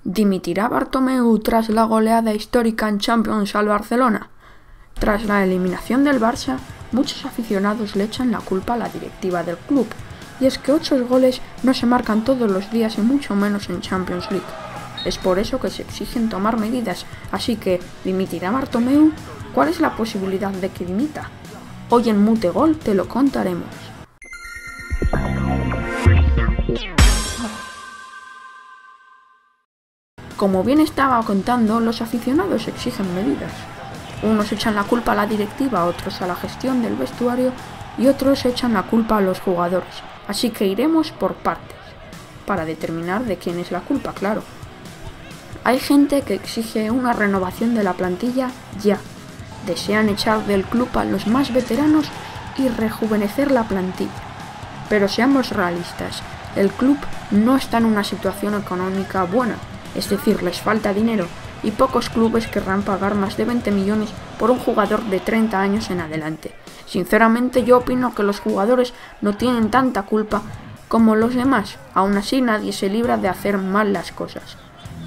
¿Dimitirá Bartomeu tras la goleada histórica en Champions al Barcelona? Tras la eliminación del Barça, muchos aficionados le echan la culpa a la directiva del club, y es que 8 goles no se marcan todos los días y mucho menos en Champions League. Es por eso que se exigen tomar medidas, así que ¿dimitirá Bartomeu? ¿Cuál es la posibilidad de que dimita? Hoy en Mutegol te lo contaremos. Como bien estaba contando, los aficionados exigen medidas. Unos echan la culpa a la directiva, otros a la gestión del vestuario y otros echan la culpa a los jugadores. Así que iremos por partes, para determinar de quién es la culpa, claro. Hay gente que exige una renovación de la plantilla ya. Desean echar del club a los más veteranos y rejuvenecer la plantilla. Pero seamos realistas, el club no está en una situación económica buena. Es decir, les falta dinero y pocos clubes querrán pagar más de 20 millones por un jugador de 30 años en adelante. Sinceramente yo opino que los jugadores no tienen tanta culpa como los demás, aún así nadie se libra de hacer mal las cosas.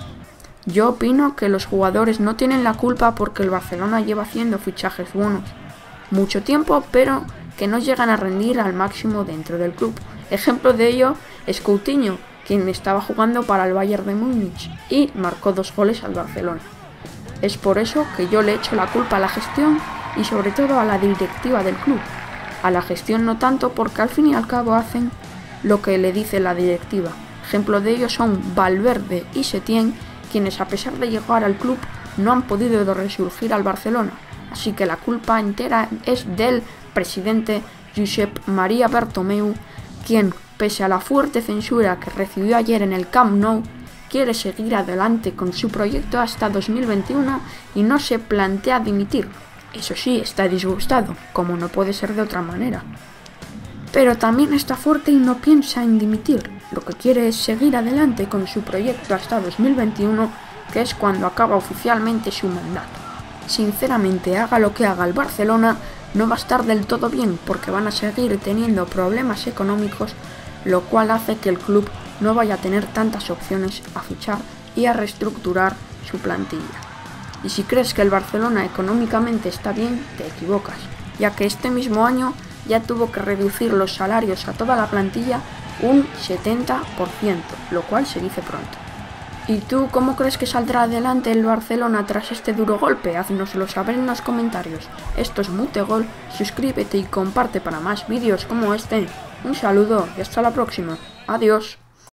Yo opino que los jugadores no tienen la culpa porque el Barcelona lleva haciendo fichajes buenos mucho tiempo, pero que no llegan a rendir al máximo dentro del club. Ejemplo de ello es Coutinho, quien estaba jugando para el Bayern de Múnich y marcó 2 goles al Barcelona. Es por eso que yo le echo la culpa a la gestión y sobre todo a la directiva del club. A la gestión no tanto, porque al fin y al cabo hacen lo que le dice la directiva. Ejemplo de ello son Valverde y Setién, quienes a pesar de llegar al club no han podido resurgir al Barcelona. Así que la culpa entera es del presidente Josep Maria Bartomeu, quien, pese a la fuerte censura que recibió ayer en el Camp Nou, quiere seguir adelante con su proyecto hasta 2021 y no se plantea dimitir. Eso sí, está disgustado, como no puede ser de otra manera. Pero también está fuerte y no piensa en dimitir. Lo que quiere es seguir adelante con su proyecto hasta 2021, que es cuando acaba oficialmente su mandato. Sinceramente, haga lo que haga el Barcelona, no va a estar del todo bien porque van a seguir teniendo problemas económicos, lo cual hace que el club no vaya a tener tantas opciones a fichar y a reestructurar su plantilla. Y si crees que el Barcelona económicamente está bien, te equivocas, ya que este mismo año ya tuvo que reducir los salarios a toda la plantilla un 70%, lo cual se dice pronto. ¿Y tú cómo crees que saldrá adelante el Barcelona tras este duro golpe? Haznoslo saber en los comentarios. Esto es Mutegol, suscríbete y comparte para más vídeos como este. Un saludo y hasta la próxima. Adiós.